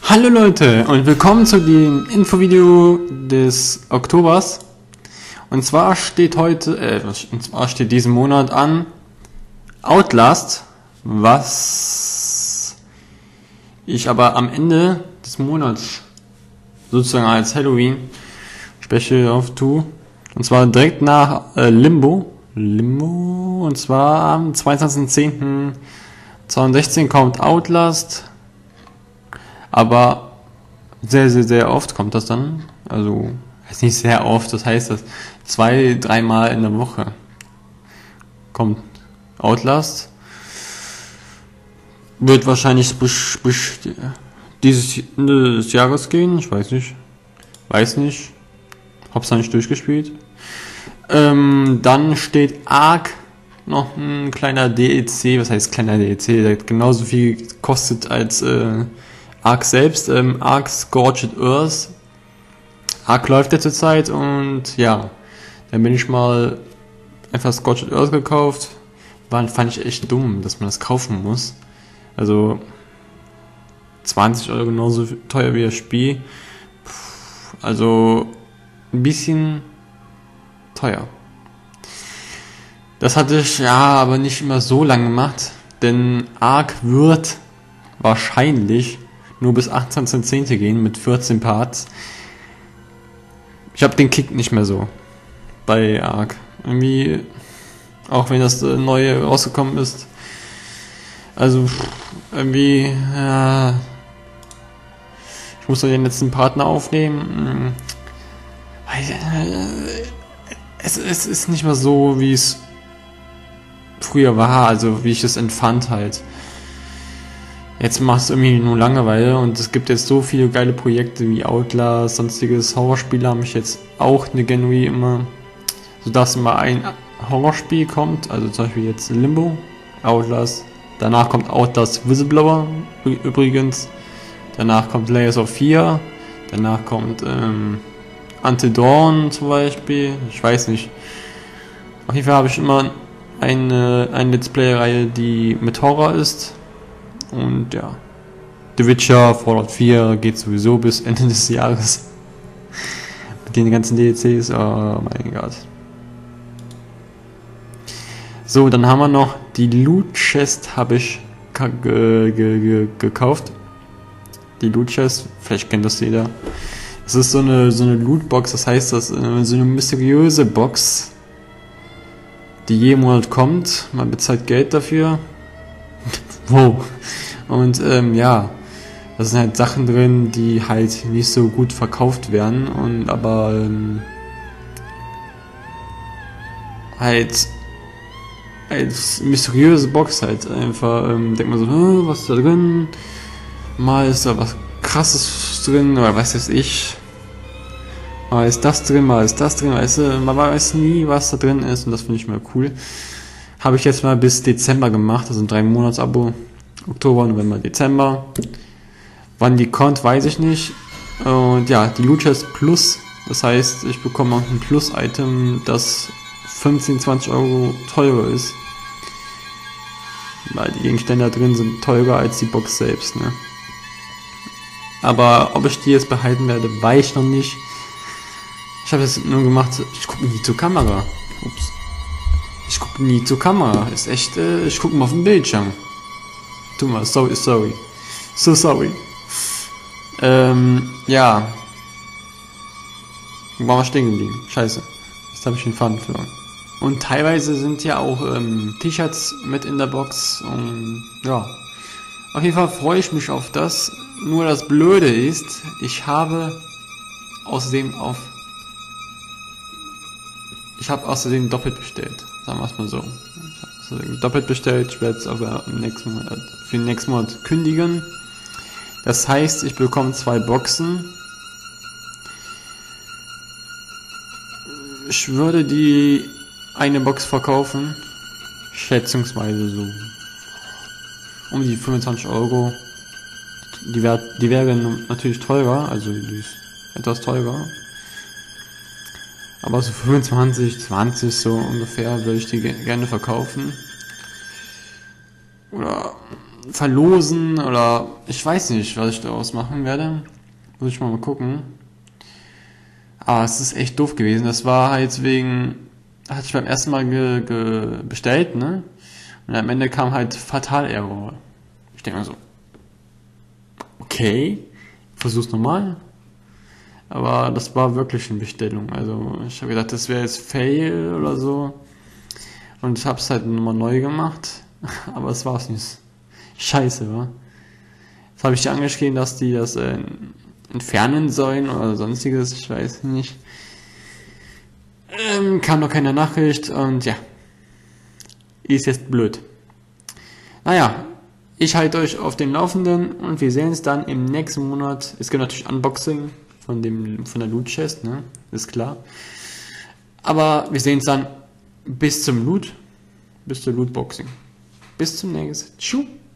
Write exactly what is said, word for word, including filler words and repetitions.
Hallo Leute und willkommen zu dem Infovideo des Oktobers. Und zwar steht heute, äh, und zwar steht diesen Monat an Outlast, was ich aber am Ende des Monats sozusagen als Halloween Special auf tue. Und zwar direkt nach äh, Limbo. Limbo. Und zwar am zweiundzwanzigsten zehnten zweitausendsechzehn kommt Outlast. Aber sehr, sehr, sehr oft kommt das dann. Also, heißt nicht sehr oft, das heißt, dass zwei, dreimal in der Woche kommt Outlast. Wird wahrscheinlich bis, bis dieses Ende des Jahres gehen, ich weiß nicht. Weiß nicht. Hab's noch nicht durchgespielt. Ähm, dann steht Ark, noch ein kleiner D L C, was heißt kleiner D L C, der hat genauso viel kostet als äh, Ark selbst, ähm, Ark Scorched Earth. Ark läuft ja zurzeit und ja, dann bin ich mal einfach Scorched Earth gekauft. War, fand ich echt dumm, dass man das kaufen muss. Also zwanzig Euro genauso teuer wie das Spiel. Also ein bisschen teuer. Das hatte ich ja aber nicht immer so lange gemacht, denn Ark wird wahrscheinlich nur bis achtzehnten zehnten gehen mit vierzehn Parts. Ich habe den Kick nicht mehr so bei Ark. Irgendwie, auch wenn das neue rausgekommen ist. Also irgendwie, ja, ich muss noch den letzten Partner aufnehmen. Es, es ist nicht mehr so, wie es früher war, also wie ich es empfand halt. Jetzt macht es irgendwie nur Langeweile und es gibt jetzt so viele geile Projekte wie Outlast, sonstiges Horrorspiele haben mich jetzt auch eine Genui immer, sodass immer ein Horrorspiel kommt, also zum Beispiel jetzt Limbo, Outlast, danach kommt Outlast Whistleblower übrigens, danach kommt Layers of Fear, danach kommt ähm, Until Dawn zum Beispiel, ich weiß nicht. Auf jeden Fall habe ich immer eine, eine Let's Play-Reihe, die mit Horror ist. Und ja, The Witcher, Fallout vier geht sowieso bis Ende des Jahres. Mit den ganzen D L Cs, oh mein Gott. So, dann haben wir noch die Loot Chest, habe ich ge ge ge gekauft. Die Loot Chest, vielleicht kennt das jeder. Es ist so eine, so eine Lootbox, das heißt, das ist so eine mysteriöse Box, die jeden Monat kommt. Man bezahlt Geld dafür. Wow. Und ähm, ja, da sind halt Sachen drin, die halt nicht so gut verkauft werden und aber ähm, halt als mysteriöse Box halt einfach ähm, denkt man so, hm, was ist da drin? Mal ist da was Krasses drin oder was weiß ich. Mal ist das drin, mal ist das drin, weißt du, man weiß nie, was da drin ist und das finde ich mal cool. Habe ich jetzt mal bis Dezember gemacht, also ein drei Monats Abo. Oktober, November, Dezember. Wann die kommt, weiß ich nicht. Und ja, die Loot Chest Plus, das heißt, ich bekomme auch ein Plus-Item, das fünfzehn, zwanzig Euro teurer ist. Weil die Gegenstände da drin sind teurer als die Box selbst, ne? Aber ob ich die jetzt behalten werde, weiß ich noch nicht. Ich habe das nur gemacht, ich gucke nie zur Kamera. Ups. Ich gucke nie zur Kamera. Ist echt, äh, ich gucke mal auf den Bildschirm. Tu mal, sorry, sorry. So sorry. Ähm, ja. Wo war wir stehen geblieben? Scheiße. Jetzt habe ich den Faden verloren. Und teilweise sind ja auch ähm, T-Shirts mit in der Box. Und ja. Auf jeden Fall freue ich mich auf das. Nur das Blöde ist, ich habe außerdem auf Ich habe außerdem doppelt bestellt. Sagen wir es mal so. Ich habe außerdem doppelt bestellt. Ich werde es aber im nächsten Monat, für den nächsten Monat kündigen. Das heißt, ich bekomme zwei Boxen. Ich würde die eine Box verkaufen. Schätzungsweise so um die fünfundzwanzig Euro. Die, wär, die wäre natürlich teurer. Also die ist etwas teurer. Aber so fünfundzwanzig, zwanzig so ungefähr würde ich die gerne verkaufen. Oder verlosen oder ich weiß nicht, was ich daraus machen werde. Muss ich mal mal gucken. Aber es ist echt doof gewesen. Das war halt wegen, hatte ich beim ersten Mal ge, ge bestellt, ne? Und am Ende kam halt Fatal-Error. Ich denke mal so, okay, versuch's nochmal. Aber das war wirklich eine Bestellung. Also ich habe gedacht, das wäre jetzt Fail oder so. Und ich habe es halt nochmal neu gemacht. Aber es war's nicht. Scheiße, wa? Jetzt habe ich die angeschrieben, dass die das äh, entfernen sollen oder sonstiges. Ich weiß nicht. Ähm, kam noch keine Nachricht und ja. Ist jetzt blöd. Naja, ich halte euch auf dem Laufenden und wir sehen uns dann im nächsten Monat. Es gibt natürlich Unboxing von dem von der Loot Chest, ne? Ist klar. Aber wir sehen uns dann bis zum Loot, bis zur Lootboxing. Bis zum nächsten. Tschüss.